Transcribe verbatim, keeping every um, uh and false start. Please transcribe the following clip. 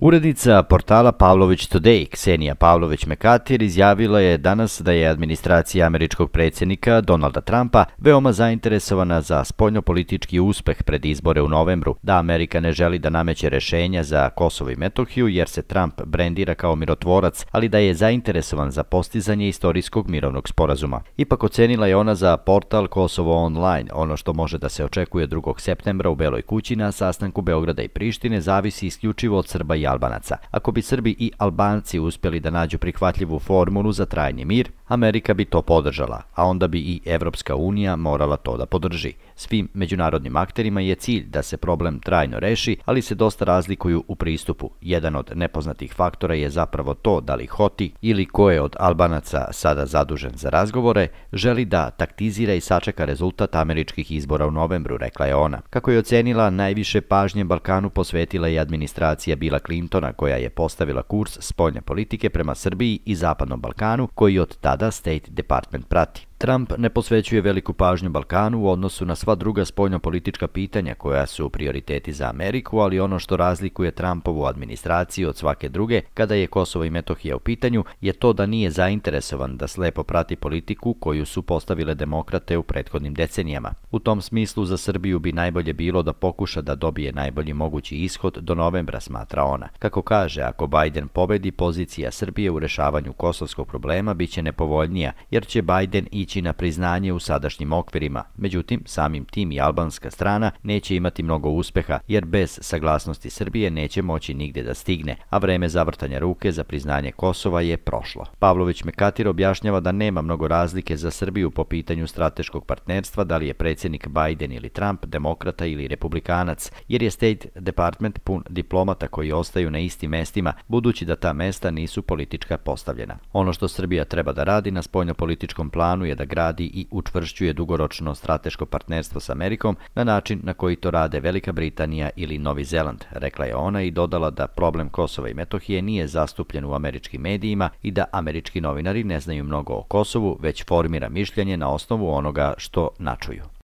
Urednica portala Pavlović Today, Ksenija Pavlović-Mekatir, izjavila je danas da je administracija američkog predsjednika Donalda Trumpa veoma zainteresovana za spoljnopolitički uspeh pred izbore u novembru, da Amerika ne želi da nameće rešenja za Kosovo i Metohiju jer se Trump brendira kao mirotvorac, ali da je zainteresovan za postizanje istorijskog mirovnog sporazuma. Ipak ocenila je ona za portal Kosovo Online, ono što može da se očekuje drugog septembra u Beloj kući na sastanku Beograda i Prištine zavisi isključivo od Srba i Albanaca. Ako bi Srbi i Albanci uspjeli da nađu prihvatljivu formulu za trajni mir, Amerika bi to podržala, a onda bi i Evropska unija morala to da podrži. Svim međunarodnim akterima je cilj da se problem trajno reši, ali se dosta razlikuju u pristupu. Jedan od nepoznatih faktora je zapravo to da li Hoti ili ko je od Albanaca sada zadužen za razgovore, želi da taktizira i sačeka rezultat američkih izbora u novembru, rekla je ona. Kako je ocenila, najviše pažnje Balkanu posvetila je administracija Billa Clintona, koja je postavila kurs spoljne politike prema Srbiji i Zapadnom Balkanu, koji od tada State Department prati. Trump ne posvećuje veliku pažnju Balkanu u odnosu na sva druga spoljnopolitička pitanja koja su prioriteti za Ameriku, ali ono što razlikuje Trumpovu administraciju od svake druge, kada je Kosovo i Metohija u pitanju, je to da nije zainteresovan da slepo prati politiku koju su postavile demokrate u prethodnim decenijama. U tom smislu za Srbiju bi najbolje bilo da pokuša da dobije najbolji mogući ishod do novembra, smatra ona. Kako kaže, ako Biden pobedi, pozicija Srbije u rešavanju kosovskog problema biće nepovoljnija, jer će Biden i ići na priznanje u sadašnjim okvirima. Međutim, samim tim i albanska strana neće imati mnogo uspeha, jer bez saglasnosti Srbije neće moći nigde da stigne, a vreme zavrtanja ruke za priznanje Kosova je prošlo. Pavlović-Mekatir objašnjava da nema mnogo razlike za Srbiju po pitanju strateškog partnerstva, da li je predsjednik Biden ili Trump, demokrata ili republikanac, jer je State Department pun diplomata koji ostaju na istim mestima, budući da ta mesta nisu politička postavljena. Ono što Srbija treba da radi na spoljnopolitičkom planu je da gradi i učvršćuje dugoročno strateško partnerstvo s Amerikom na način na koji to rade Velika Britanija ili Novi Zeland, rekla je ona i dodala da problem Kosova i Metohije nije zastupljen u američkim medijima i da američki novinari ne znaju mnogo o Kosovu, već formira mišljenje na osnovu onoga što načuju.